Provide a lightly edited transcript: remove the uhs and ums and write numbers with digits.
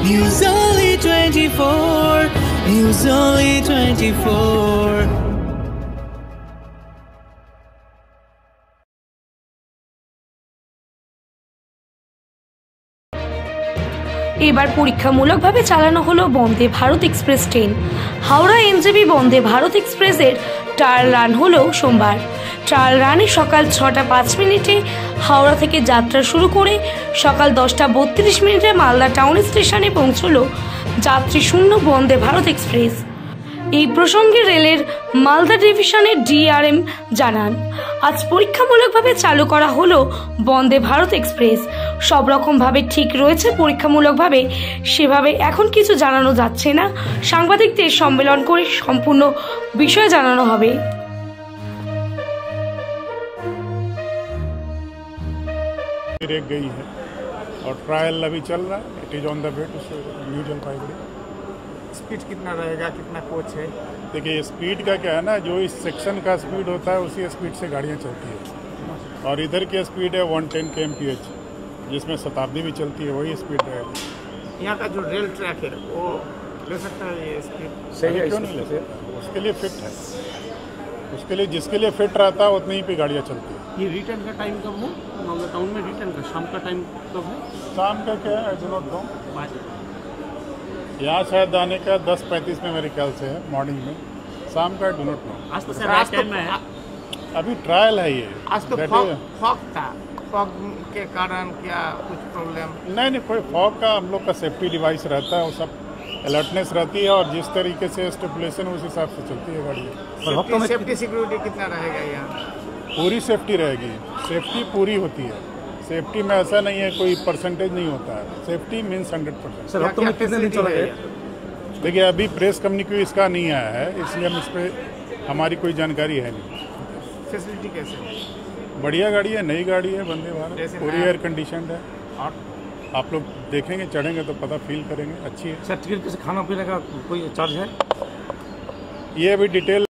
News Only 24. News Only 24. এবার পরীক্ষামূলকভাবে চালানো হলো Vande Bharat express train. Howrah NJP Vande Bharat এক্সপ্রেসের ট্রায়াল রান হলো সোমবার। ট্রায়াল রানে সকাল 6টা 5 মিনিটে হাওড়া থেকে যাত্রা শুরু করে সকাল 10টা 32 মিনিটে মালদা টাউন স্টেশনে পৌঁছলো যাত্রী শূন্য বন্দে ভারত এক্সপ্রেস। এই প্রসঙ্গে রেলের মালদা ডিভিশনের ডিআরএম জানান, আজ পরীক্ষামূলকভাবে চালু করা হলো বন্দে ভারত এক্সপ্রেস। সব রকমভাবে ঠিক রয়েছে পরীক্ষামূলকভাবে, সেভাবে এখন কিছু জানানো যাচ্ছে না। সাংবাদিকদের সম্মেলন করে সম্পূর্ণ বিষয় জানানো হবে। गई है और ट्रायल अभी चल रहा है। It is on the way to new Jalpaiguri. Speed कितना रहेगा, कितना कोच है? देखिए स्पीड का क्या है ना, जो इस सेक्शन का स्पीड होता है उसी स्पीड से गाड़ियाँ चलती है और इधर की स्पीड है 110 kmph, जिसमें शताब्दी भी चलती है, वही स्पीड रहेगी। यहाँ का जो रेल ट्रैक है वो ले सकता है ये स्पीड? सही है, क्यों नहीं ले सकता? उसके लिए फिट है, उसके लिए जिसके लिए फिट रहता है उतनी ही पे गाड़ियाँ चलती है। ये रिटर्न का टाइम कब है मालदा टाउन में? रिटर्न का शाम का टाइम कब है? शाम का क्या है, आई डो नॉट नो। यहाँ शायद आने का 10:35 में मेरे ख्याल से है, मॉर्निंग में। शाम का आई डो नॉट नो। आज तो टाइम है, अभी ट्रायल है ये। आज तो फॉग था, फॉग के कारण क्या कुछ प्रॉब्लम? नहीं, कोई फॉग का हम लोग का सेफ्टी डिवाइस रहता है, वो सब अलर्टनेस रहती है और जिस तरीके से स्टेपुलेशन उस हिसाब से चलती है गाड़ी। सेफ्टी सिक्योरिटी कितना रहेगा यहाँ? पूरी सेफ्टी रहेगी, सेफ्टी पूरी होती है। सेफ्टी में ऐसा नहीं है कोई परसेंटेज नहीं होता है, सेफ्टी मीन्स 100%। सर हफ्तों में कितने दिन चलेगा? देखिए अभी प्रेस कम्युनिके इसका नहीं आया है, इसलिए हम इस पर हमारी कोई जानकारी है नहीं। फैसिलिटी कैसे? बढ़िया गाड़ी है, नई गाड़ी है, वंदे भारत, पूरी एयर कंडीशनड है। और आप लोग देखेंगे, चढ़ेंगे तो पता फील करेंगे, अच्छी है। सर टिकट से खाना पीने का कोई चार्ज है? ये अभी डिटेल